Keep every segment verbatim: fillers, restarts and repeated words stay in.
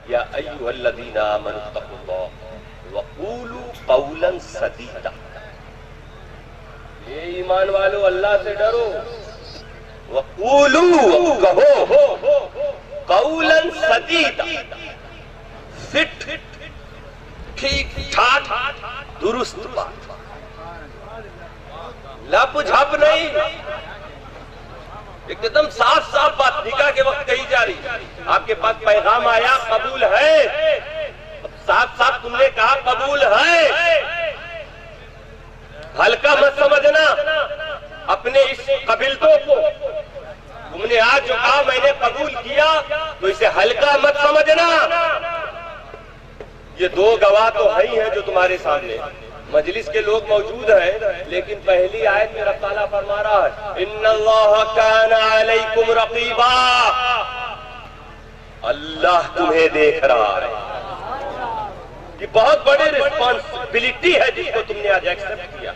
या अय्युहल्लज़ीना आमनुत्तक़ुल्लाह व क़ूलू क़ौलन सदीदा, ये ईमान वालों अल्लाह से डरो, व क़ूलू कहो क़ौलन सदीदा, फिट ठीक ठाक दुरुस्त बात, लप झप नहीं, एकदम साफ साफ बात निकाह के वक्त कही जा रही। आपके पास पैगाम आया, कबूल है, अब साफ साफ तुमने कहा कबूल है, हल्का मत समझना अपने इस कबीलतों को। तुमने आज जो कहा मैंने कबूल किया, तो इसे हल्का मत समझना। ये दो गवाह तो है ही हैं जो तुम्हारे सामने, मजलिस के लोग मौजूद हैं, लेकिन पहली आयत में रब ताला फरमा रहा है इन्नल्लाह काना अलैकुम रकीबा, अल्लाह तुम्हें देख रहा है। ये बहुत बड़ी रिस्पॉन्सिबिलिटी है जिसको तुमने आज एक्सेप्ट किया,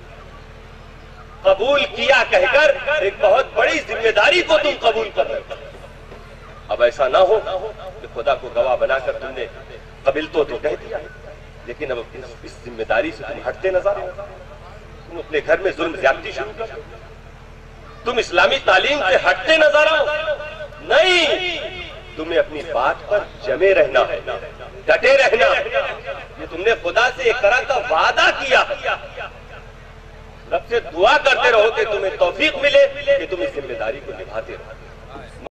कबूल किया कहकर एक बहुत बड़ी जिम्मेदारी को तुम कबूल कर रहे हो। अब ऐसा ना हो कि खुदा को गवाह बनाकर तुमने कबील तो, तो कह दिया, लेकिन अब इस जिम्मेदारी से तुम हटते नजर आओ, तुम अपने घर में जुल्म ज्यादती शुरू कर, तुम इस्लामी तालीम से हटते नजर आओ। नहीं, तुम्हें अपनी बात पर जमे रहना है, डटे रहना है। ये तुमने खुदा से एक तरह का वादा किया, रब से दुआ करते रहो कि तुम्हें तौफीक मिले कि तुम इस जिम्मेदारी को निभाते रहो।